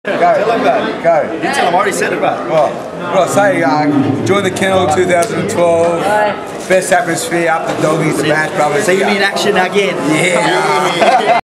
Go. Tell him about it. Go. You tell him, I already said it, bro. Well, what I say, join the Kennel 2012. Best atmosphere, up the doggies, the Bash Brothers. So you need action again. Yeah.